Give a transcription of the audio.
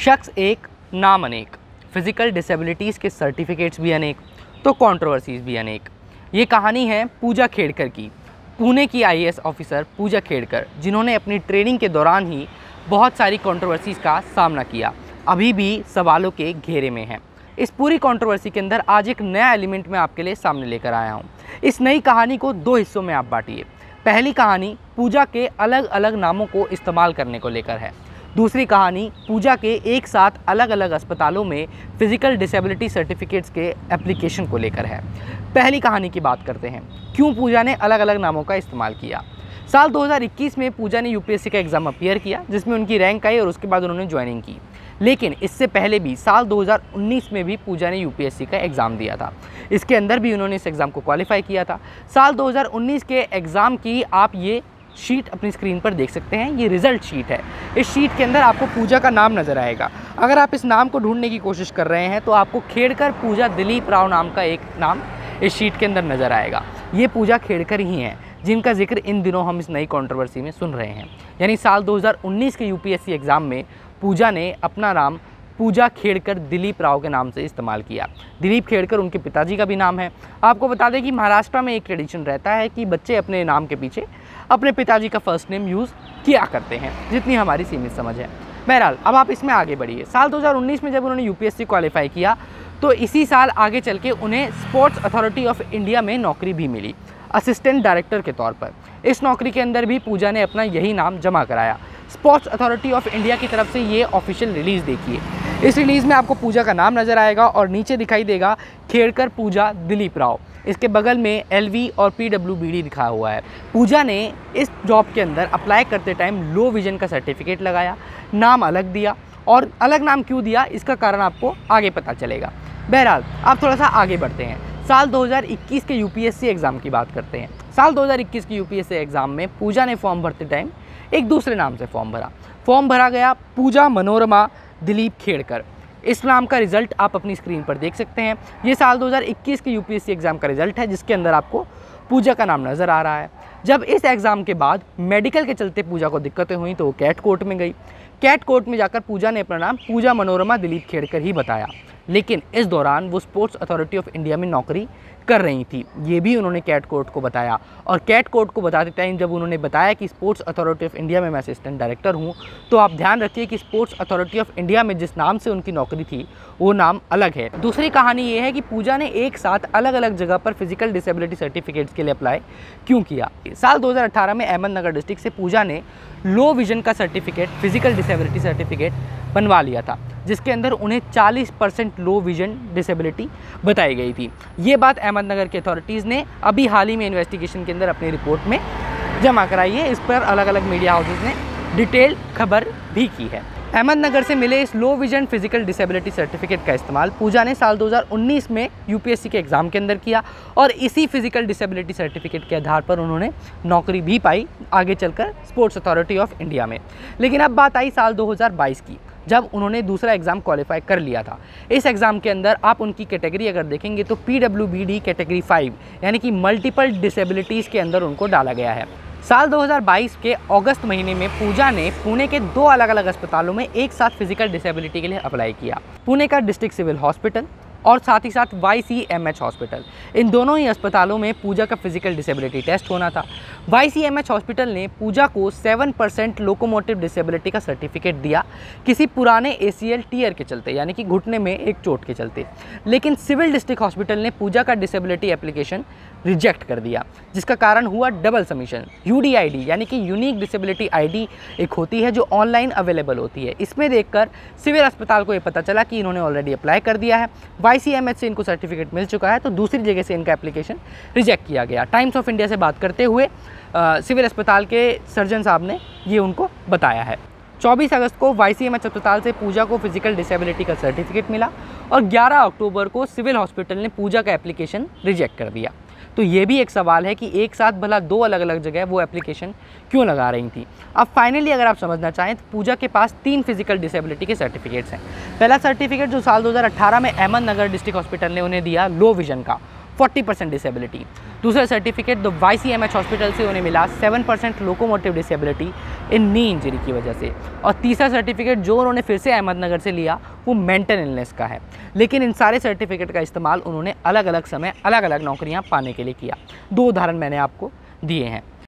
शख्स एक, नाम अनेक, फिजिकल डिसेबिलिटीज़ के सर्टिफिकेट्स भी अनेक, तो कंट्रोवर्सीज भी अनेक। ये कहानी है पूजा खेड़कर की, पुणे की आईएएस ऑफिसर पूजा खेड़कर, जिन्होंने अपनी ट्रेनिंग के दौरान ही बहुत सारी कंट्रोवर्सीज़ का सामना किया, अभी भी सवालों के घेरे में है। इस पूरी कंट्रोवर्सी के अंदर आज एक नया एलिमेंट मैं आपके लिए सामने लेकर आया हूँ। इस नई कहानी को दो हिस्सों में आप बांटिए। पहली कहानी पूजा के अलग अलग नामों को इस्तेमाल करने को लेकर है। दूसरी कहानी पूजा के एक साथ अलग अलग अस्पतालों में फिजिकल डिसेबिलिटी सर्टिफिकेट्स के एप्लीकेशन को लेकर है। पहली कहानी की बात करते हैं, क्यों पूजा ने अलग अलग नामों का इस्तेमाल किया। साल 2021 में पूजा ने यूपीएससी का एग्ज़ाम अपीयर किया, जिसमें उनकी रैंक आई और उसके बाद उन्होंने ज्वाइनिंग की। लेकिन इससे पहले भी साल 2019 में भी पूजा ने यूपीएससी का एग्ज़ाम दिया था। इसके अंदर भी उन्होंने इस एग्ज़ाम को क्वालिफाई किया था। साल 2019 के एग्ज़ाम की आप ये शीट अपनी स्क्रीन पर देख सकते हैं, ये रिज़ल्ट शीट है। इस शीट के अंदर आपको पूजा का नाम नज़र आएगा। अगर आप इस नाम को ढूंढने की कोशिश कर रहे हैं तो आपको खेड़कर पूजा दिलीप राव नाम का एक नाम इस शीट के अंदर नज़र आएगा। ये पूजा खेड़कर ही हैं जिनका जिक्र इन दिनों हम इस नई कंट्रोवर्सी में सुन रहे हैं। यानी साल 2019 के यूपीएससी एग्ज़ाम में पूजा ने अपना नाम पूजा खेड़कर दिलीप राव के नाम से इस्तेमाल किया। दिलीप खेड़कर उनके पिताजी का भी नाम है। आपको बता दें कि महाराष्ट्र में एक ट्रेडिशन रहता है कि बच्चे अपने नाम के पीछे अपने पिताजी का फर्स्ट नेम यूज़ किया करते हैं, जितनी हमारी सीमित समझ है। बहरहाल अब आप इसमें आगे बढ़िए। साल 2019 में जब उन्होंने यूपीएससी क्वालिफाई किया तो इसी साल आगे चल के उन्हें स्पोर्ट्स अथॉरिटी ऑफ इंडिया में नौकरी भी मिली, असिस्टेंट डायरेक्टर के तौर पर। इस नौकरी के अंदर भी पूजा ने अपना यही नाम जमा कराया। स्पोर्ट्स अथॉरिटी ऑफ इंडिया की तरफ से ये ऑफिशियल रिलीज़ देखिए। इस रिलीज़ में आपको पूजा का नाम नज़र आएगा और नीचे दिखाई देगा खेड़कर पूजा दिलीप राव। इसके बगल में LV और PWBD लिखा हुआ है। पूजा ने इस जॉब के अंदर अप्लाई करते टाइम लो विजन का सर्टिफिकेट लगाया, नाम अलग दिया, और अलग नाम क्यों दिया इसका कारण आपको आगे पता चलेगा। बहरहाल आप थोड़ा सा आगे बढ़ते हैं। साल 2021 के यूपीएससी एग्ज़ाम की बात करते हैं। साल 2021 के यूपीएससी एग्ज़ाम में पूजा ने फॉर्म भरते टाइम एक दूसरे नाम से फॉर्म भरा गया, पूजा मनोरमा दिलीप खेड़कर। इस नाम का रिज़ल्ट आप अपनी स्क्रीन पर देख सकते हैं। ये साल 2021 के यूपीएससी एग्ज़ाम का रिज़ल्ट है, जिसके अंदर आपको पूजा का नाम नज़र आ रहा है। जब इस एग्ज़ाम के बाद मेडिकल के चलते पूजा को दिक्कतें हुई तो वो कैट कोर्ट में गई। कैट कोर्ट में जाकर पूजा ने अपना नाम पूजा मनोरमा दिलीप खेड़कर ही बताया। लेकिन इस दौरान वो स्पोर्ट्स अथॉरिटी ऑफ इंडिया में नौकरी कर रही थी, ये भी उन्होंने कैट कोर्ट को बताया। और कैट कोर्ट को बताते टाइम जब उन्होंने बताया कि स्पोर्ट्स अथॉरिटी ऑफ इंडिया में मैं असिस्टेंट डायरेक्टर हूँ, तो आप ध्यान रखिए कि स्पोर्ट्स अथॉरिटी ऑफ इंडिया में जिस नाम से उनकी नौकरी थी वो नाम अलग है। दूसरी कहानी ये है कि पूजा ने एक साथ अलग अलग जगह पर फिजिकल डिसेबिलिटी सर्टिफिकेट्स के लिए अप्लाई क्यों किया। साल 2018 में अहमदनगर डिस्ट्रिक्ट से पूजा ने लो विजन का सर्टिफिकेट, फिजिकल डिसेबिलिटी सर्टिफिकेट बनवा लिया था, जिसके अंदर उन्हें 40% लो विजन डिसेबिलिटी बताई गई थी। ये बात अहमदनगर के अथॉरिटीज़ ने अभी हाल ही में इन्वेस्टिगेशन के अंदर अपनी रिपोर्ट में जमा कराई है। इस पर अलग अलग मीडिया हाउसेस ने डिटेल खबर भी की है। अहमदनगर से मिले इस low vision physical disability certificate का इस्तेमाल पूजा ने साल 2019 में यूपीएससी के एग्ज़ाम के अंदर किया और इसी फिजिकल डिसेबिलिटी सर्टिफिकेट के आधार पर उन्होंने नौकरी भी पाई आगे चलकर स्पोर्ट्स अथॉरिटी ऑफ इंडिया में। लेकिन अब बात आई साल 2022 की, जब उन्होंने दूसरा एग्ज़ाम क्वालिफाई कर लिया था। इस एग्ज़ाम के अंदर आप उनकी कैटेगरी अगर देखेंगे तो PWBD कैटेगरी 5 यानी कि मल्टीपल डिसेबिलिटीज़ के अंदर उनको डाला गया है। साल 2022 के अगस्त महीने में पूजा ने पुणे के दो अलग अलग अस्पतालों में एक साथ फिजिकल डिसेबिलिटी के लिए अप्लाई किया। पुणे का डिस्ट्रिक्ट सिविल हॉस्पिटल और साथ ही साथ YCMH हॉस्पिटल, इन दोनों ही अस्पतालों में पूजा का फिजिकल डिसेबिलिटी टेस्ट होना था। YCMH हॉस्पिटल ने पूजा को 7% लोकोमोटिव डिसेबिलिटी का सर्टिफिकेट दिया किसी पुराने ACL टीयर के चलते, यानी कि घुटने में एक चोट के चलते। लेकिन सिविल डिस्ट्रिक्ट हॉस्पिटल ने पूजा का डिसेबिलिटी एप्लीकेशन रिजेक्ट कर दिया, जिसका कारण हुआ डबल सबमिशन। UDID यानी कि यूनिक डिसेबिलिटी ID एक होती है जो ऑनलाइन अवेलेबल होती है। इसमें देखकर सिविल अस्पताल को ये पता चला कि इन्होंने ऑलरेडी अप्लाई कर दिया है, YCMH से इनको सर्टिफिकेट मिल चुका है, तो दूसरी जगह से इनका एप्लीकेशन रिजेक्ट किया गया। टाइम्स ऑफ इंडिया से बात करते हुए सिविल अस्पताल के सर्जन साहब ने ये उनको बताया है। 24 अगस्त को YCMH अस्पताल से पूजा को फिजिकल डिसेबिलिटी का सर्टिफिकेट मिला और 11 अक्टूबर को सिविल हॉस्पिटल ने पूजा का एप्लीकेशन रिजेक्ट कर दिया। तो ये भी एक सवाल है कि एक साथ भला दो अलग अलग जगह वो एप्लीकेशन क्यों लगा रही थी। अब फाइनली अगर आप समझना चाहें तो पूजा के पास 3 फिजिकल डिसेबिलिटी के सर्टिफिकेट्स हैं। पहला सर्टिफिकेट जो साल 2018 में अहमदनगर डिस्ट्रिक्ट हॉस्पिटल ने उन्हें दिया लो विजन का, 40% डिसेबिलिटी। दूसरा सर्टिफिकेट द YCMH हॉस्पिटल से उन्हें मिला 7% locomotive disability in knee injury की वजह से। और तीसरा सर्टिफिकेट जो उन्होंने फिर से अहमदनगर से लिया वो मेंटल इलनेस का है। लेकिन इन सारे सर्टिफिकेट का इस्तेमाल उन्होंने अलग अलग समय अलग अलग नौकरियां पाने के लिए किया। 2 उदाहरण मैंने आपको दिए हैं।